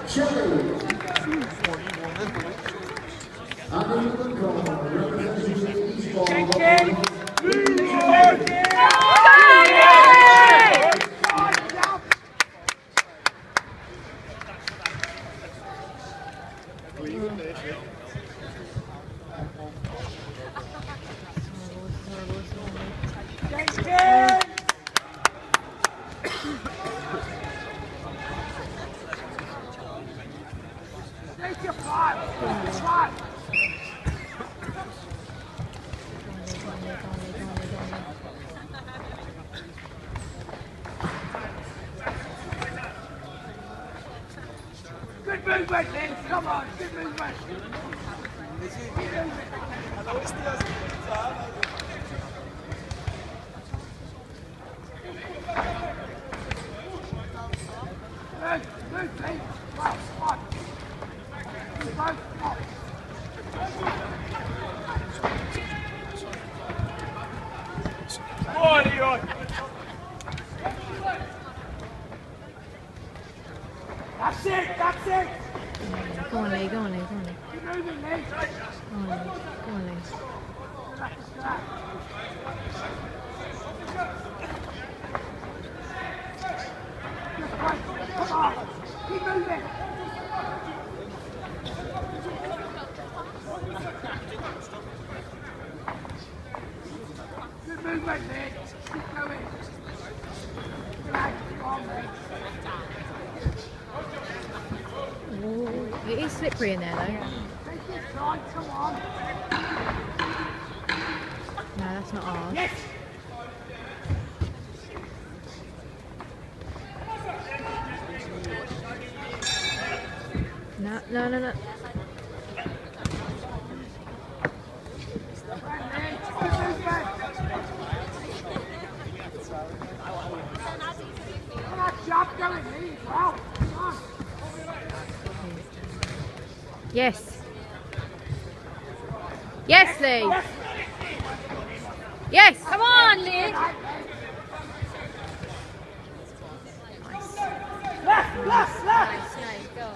Chile. And in the corner, representing Eastbourne. Good movement, Lynn. Come on, good movement. Move, Lynn. Well, on. Both off. On, Leon. That's it, that's it. Go on, Lee, go on, Lee, go on, Lee. Keep moving, Lee. Go on, Lee, go on, Lee. Come on, keep moving. Good movement, Lee. Keep going. Relax, come on, Lee. Ooh, it is slippery in there though. Take your time, come on. No, that's not ours. Yes. No, no, no, no. Come on, jump going, Lee, as well. Come on. Yes. Yes, Lee. Yes. Come on, Lee. Left, left, left. Nice, go.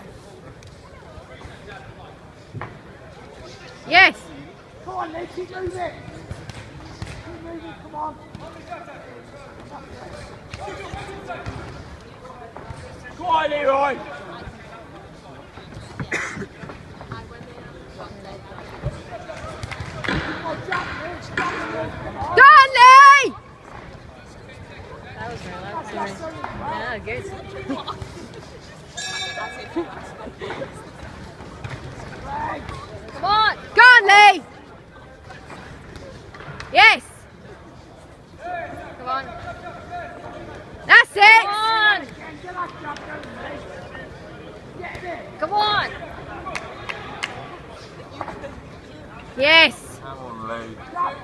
Yes. Come on, Lee, keep moving. Keep moving, come on. Go on, Leroy. Go on, Lee! That was relaxing. Yeah, good. Come on. Go on, Lee! Yes. Come on. That's it. Come on. Come on. Yes. Come on, Lee.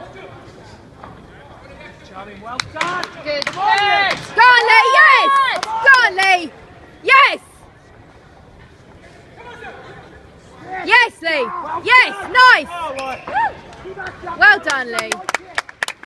Charlie, well done. Good. Go on, Lee. Yes. Go on, Lee. Yes. Yes, Lee. Yes. Nice. Well done, Lee.